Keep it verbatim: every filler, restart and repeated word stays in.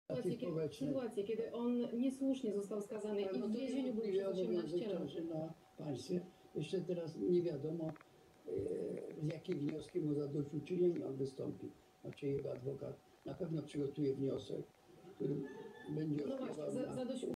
sytuację, kiedy, społecznej. sytuację, kiedy on niesłusznie został skazany i w więzieniu był przez osiemnaście lat. Ciąży na państwie. Jeszcze teraz nie wiadomo, e, z jakim wnioskiem o zadośćuczynienie on wystąpi. Znaczy jego adwokat na pewno przygotuje wniosek, który będzie No właśnie, odpływał za, na... zadość